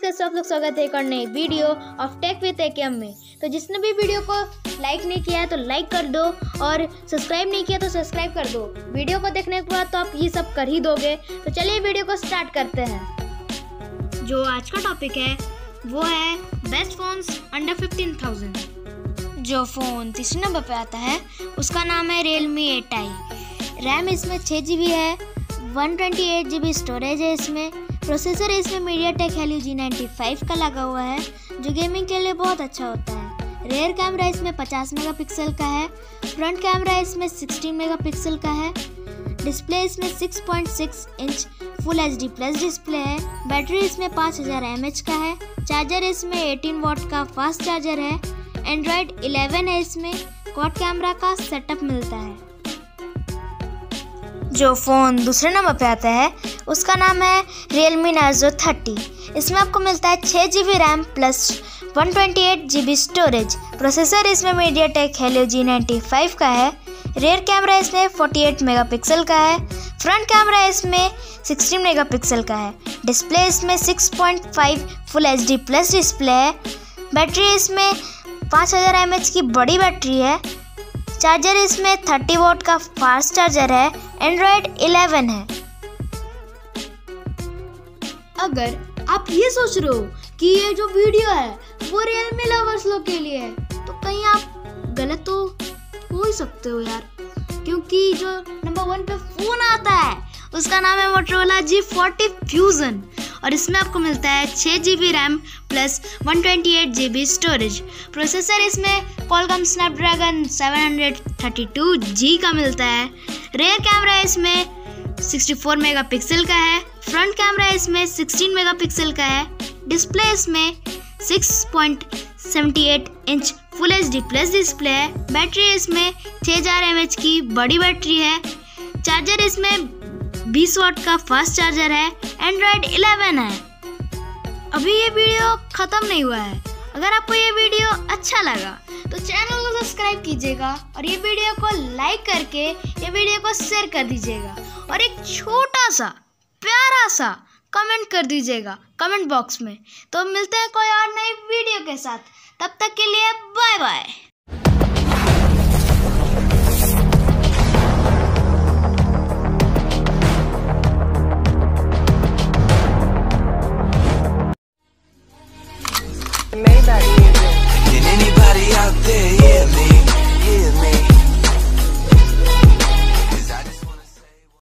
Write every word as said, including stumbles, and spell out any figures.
का सब लोग स्वागत है एक और नई video of tech with AKM में। तो जिसने भी वीडियो को लाइक नहीं किया है तो लाइक कर दो और सब्सक्राइब नहीं किया तो सब्सक्राइब कर दो। वीडियो को देखने के बाद तो आप ये सब कर ही दोगे। तो चलिए वीडियो को स्टार्ट करते हैं। जो आज का टॉपिक है वो है best phones under fifteen thousand. जो फ़ोन तीसरे नंबर पे आता है उसका नाम है रियलमी एट आई। रैम इसमें छः जी बी है, one twenty eight G B storage है इसमें। प्रोसेसर इसमें MediaTek Helio G ninety five का लगा हुआ है जो गेमिंग के लिए बहुत अच्छा होता है। रेयर कैमरा इसमें पचास मेगापिक्सल का है। फ्रंट कैमरा इसमें सिक्सटीन मेगापिक्सल का है। डिस्प्ले इसमें six point six inch full H D plus display है। बैटरी इसमें पाँच हज़ार एम एच का है। चार्जर इसमें एटीन वॉट का फास्ट चार्जर है। एंड्रॉयड इलेवन है इसमें। क्वाड कैमरा का सेटअप मिलता है। जो फ़ोन दूसरे नंबर पे आता है उसका नाम है रियलमी नार्जो थर्टी। इसमें आपको मिलता है छः G B RAM plus one twenty eight G B storage. Processor इसमें MediaTek Helio G ninety five का है। रेयर कैमरा इसमें फोर्टी एट मेगापिक्सल का है। फ्रंट कैमरा इसमें सिक्सटीन मेगापिक्सल का है। डिस्प्ले इसमें six point five full H D plus display है। बैटरी इसमें पाँच हज़ार एम एच की बड़ी बैटरी है। चार्जर इसमें थर्टी वॉट का फास्ट चार्जर है। एंड्रॉयड इलेवन है। अगर आप ये सोच रहे हो कि ये जो वीडियो है वो रियलमी लवर्स लोग के लिए है तो कहीं आप गलत तो हो ही सकते हो यार, क्योंकि जो नंबर वन पे फ़ोन आता है उसका नाम है मोटोरोला जी फोर्टी फ्यूजन और इसमें आपको मिलता है छः G B RAM plus one twenty eight G B storage. Processor इसमें Qualcomm Snapdragon seven thirty two G का मिलता है। रेयर कैमरा इसमें सिक्सटी फोर मेगापिक्सल का है। फ्रंट कैमरा इसमें सिक्सटीन मेगापिक्सल का है। डिस्प्ले इसमें six point seven eight inch full H D plus display है। बैटरी इसमें छः हज़ार एम एच की बड़ी बैटरी है। चार्जर इसमें बीस वॉट का फास्ट चार्जर है। एंड्रॉयड इलेवन है। अभी ये वीडियो ख़त्म नहीं हुआ है। अगर आपको ये वीडियो अच्छा लगा तो चैनल को सब्सक्राइब कीजिएगा और ये वीडियो को लाइक करके ये वीडियो को शेयर कर दीजिएगा और एक छोटा सा प्यारा सा कमेंट कर दीजिएगा कमेंट बॉक्स में। तो मिलते हैं कोई और नई वीडियो के साथ। तब तक के लिए बाय बाय।